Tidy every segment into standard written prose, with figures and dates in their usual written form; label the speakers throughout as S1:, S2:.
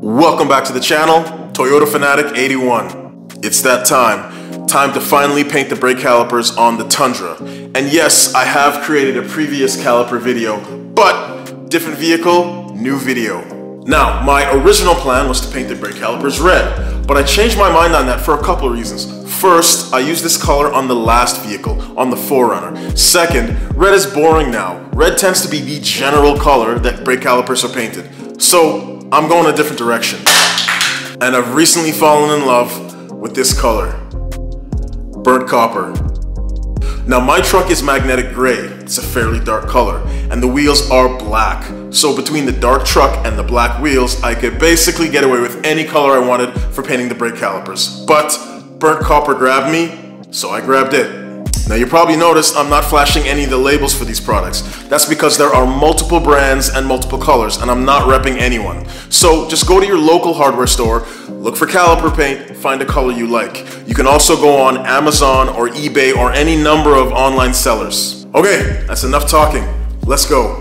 S1: Welcome back to the channel, Toyota Fanatic 81. It's that time to finally paint the brake calipers on the Tundra. And yes, I have created a previous caliper video, but different vehicle, new video. Now, my original plan was to paint the brake calipers red, but I changed my mind on that for a couple of reasons. First, I used this color on the last vehicle, on the 4Runner. Second, red is boring now. Red tends to be the general color that brake calipers are painted. So, I'm going a different direction. And I've recently fallen in love with this color. Burnt copper. Now my truck is magnetic gray. It's a fairly dark color. And the wheels are black. So between the dark truck and the black wheels, I could basically get away with any color I wanted for painting the brake calipers. But burnt copper grabbed me, so I grabbed it. Now you probably noticed I'm not flashing any of the labels for these products. That's because there are multiple brands and multiple colors and I'm not repping anyone. So just go to your local hardware store, look for caliper paint, find a color you like. You can also go on Amazon or eBay or any number of online sellers. Okay, that's enough talking. Let's go.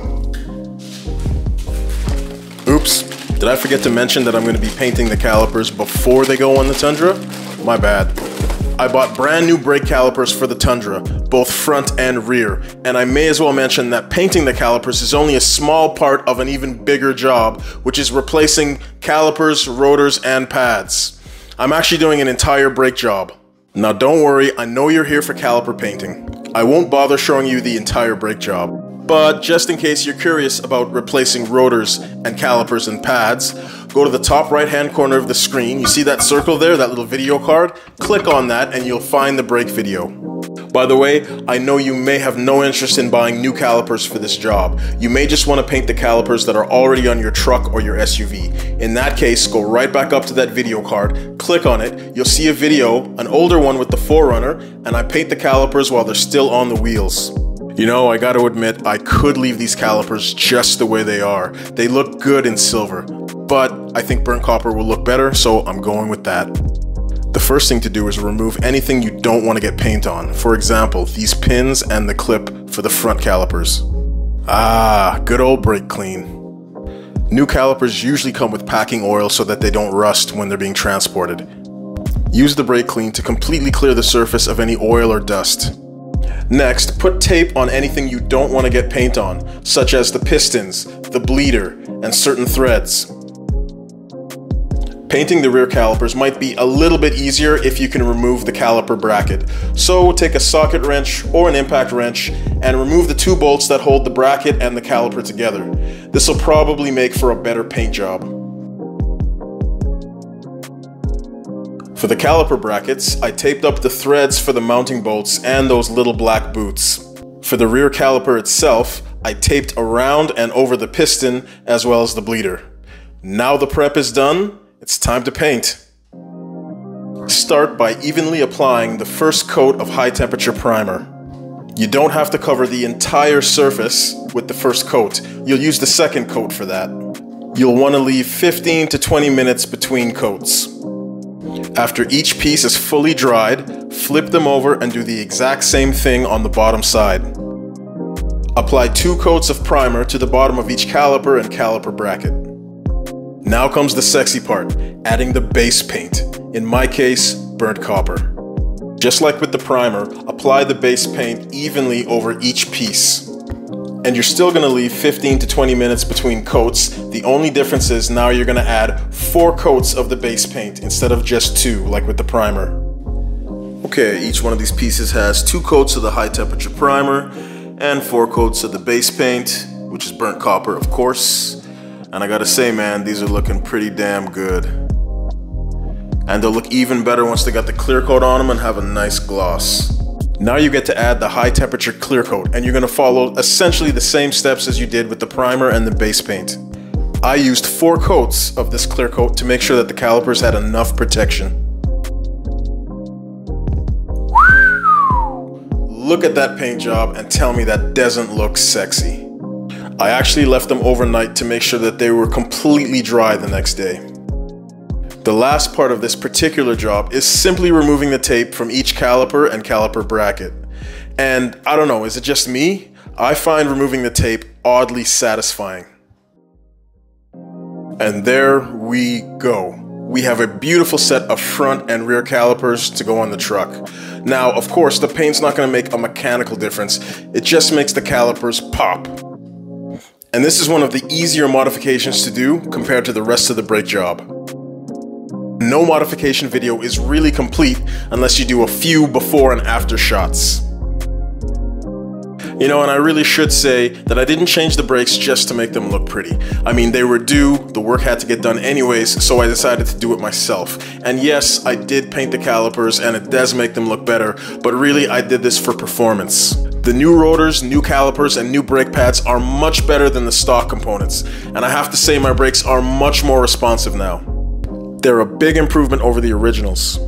S1: Oops, did I forget to mention that I'm going to be painting the calipers before they go on the Tundra? My bad. I bought brand new brake calipers for the Tundra, both front and rear, and I may as well mention that painting the calipers is only a small part of an even bigger job, which is replacing calipers, rotors, and pads. I'm actually doing an entire brake job. Now don't worry, I know you're here for caliper painting. I won't bother showing you the entire brake job, but just in case you're curious about replacing rotors and calipers and pads, go to the top right hand corner of the screen. You see that circle there, that little video card? Click on that and you'll find the brake video. By the way, I know you may have no interest in buying new calipers for this job. You may just want to paint the calipers that are already on your truck or your SUV. In that case, go right back up to that video card, click on it, you'll see a video, an older one with the 4Runner, and I paint the calipers while they're still on the wheels. You know, I gotta admit, I could leave these calipers just the way they are. They look good in silver, but I think burnt copper will look better, so I'm going with that. The first thing to do is remove anything you don't want to get paint on. For example, these pins and the clip for the front calipers. Ah, good old brake clean. New calipers usually come with packing oil so that they don't rust when they're being transported. Use the brake clean to completely clear the surface of any oil or dust. Next, put tape on anything you don't want to get paint on, such as the pistons, the bleeder, and certain threads. Painting the rear calipers might be a little bit easier if you can remove the caliper bracket. So take a socket wrench or an impact wrench and remove the two bolts that hold the bracket and the caliper together. This will probably make for a better paint job. For the caliper brackets, I taped up the threads for the mounting bolts and those little black boots. For the rear caliper itself, I taped around and over the piston as well as the bleeder. Now the prep is done, it's time to paint. Start by evenly applying the first coat of high temperature primer. You don't have to cover the entire surface with the first coat. You'll use the second coat for that. You'll want to leave 15 to 20 minutes between coats. After each piece is fully dried, flip them over and do the exact same thing on the bottom side. Apply 2 coats of primer to the bottom of each caliper and caliper bracket. Now comes the sexy part, adding the base paint. In my case, burnt copper. Just like with the primer, apply the base paint evenly over each piece. And you're still going to leave 15 to 20 minutes between coats. The only difference is now you're going to add 4 coats of the base paint instead of just 2 like with the primer. Okay, each one of these pieces has 2 coats of the high temperature primer and 4 coats of the base paint, which is burnt copper of course. And I gotta say man, these are looking pretty damn good. And they'll look even better once they got the clear coat on them and have a nice gloss. Now you get to add the high temperature clear coat and you're going to follow essentially the same steps as you did with the primer and the base paint. I used 4 coats of this clear coat to make sure that the calipers had enough protection. Look at that paint job and tell me that doesn't look sexy. I actually left them overnight to make sure that they were completely dry the next day. The last part of this particular job is simply removing the tape from each caliper and caliper bracket. And I don't know, is it just me? I find removing the tape oddly satisfying. And there we go. We have a beautiful set of front and rear calipers to go on the truck. Now, of course, the paint's not going to make a mechanical difference. It just makes the calipers pop. And this is one of the easier modifications to do compared to the rest of the brake job. No modification video is really complete unless you do a few before and after shots. You know, and I really should say that I didn't change the brakes just to make them look pretty. I mean, they were due, the work had to get done anyways, so I decided to do it myself. And yes, I did paint the calipers and it does make them look better, but really I did this for performance. The new rotors, new calipers, and new brake pads are much better than the stock components, and I have to say my brakes are much more responsive now. They're a big improvement over the originals.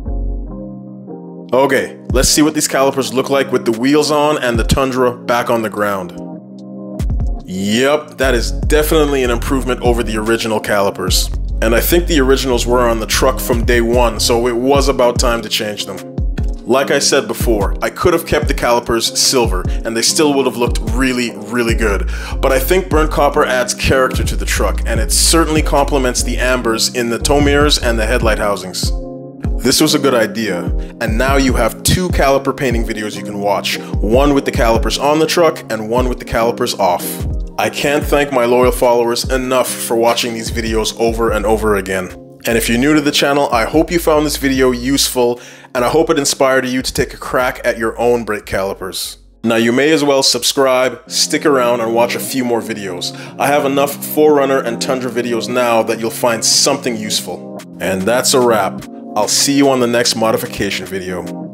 S1: Okay, let's see what these calipers look like with the wheels on and the Tundra back on the ground. Yep, that is definitely an improvement over the original calipers. And I think the originals were on the truck from day one, so it was about time to change them. Like I said before, I could have kept the calipers silver and they still would have looked really, really good. But I think burnt copper adds character to the truck and it certainly complements the ambers in the tow mirrors and the headlight housings. This was a good idea, and now you have two caliper painting videos you can watch, one with the calipers on the truck and one with the calipers off. I can't thank my loyal followers enough for watching these videos over and over again. And if you're new to the channel, I hope you found this video useful, and I hope it inspired you to take a crack at your own brake calipers. Now you may as well subscribe, stick around, and watch a few more videos. I have enough 4Runner and Tundra videos now that you'll find something useful. And that's a wrap. I'll see you on the next modification video.